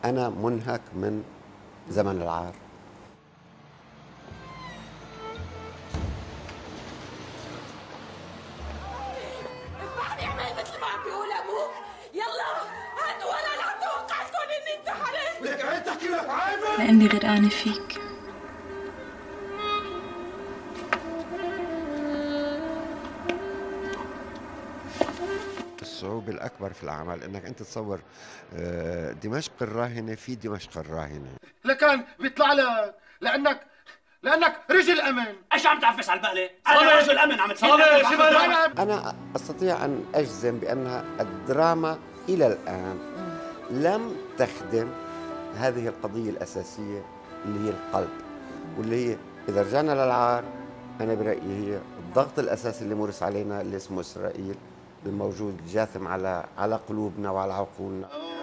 أنا منهك من زمن العار. بعد اعمل مثل ما عم بيقول ابوك. يلا هاتوا ولا انا عم توقعتكم اني انتحرت. لك عين تحكي لك عيبه لأني غرقانة فيك. الصعوبة الأكبر في العمل أنك أنت تصور دمشق الراهنة في دمشق الراهنة. لكان بيطلع لك لانك رجل امن. ايش عم تعفس على البقله؟ انا رجل امن عم تصير. أنا أستطيع أن أجزم بأن الدراما إلى الآن لم تخدم هذه القضية الأساسية اللي هي القلب، واللي هي إذا رجعنا للعار أنا برأيي هي الضغط الأساسي اللي مورس علينا اللي اسمه إسرائيل، الموجود جاثم على قلوبنا وعلى عقولنا.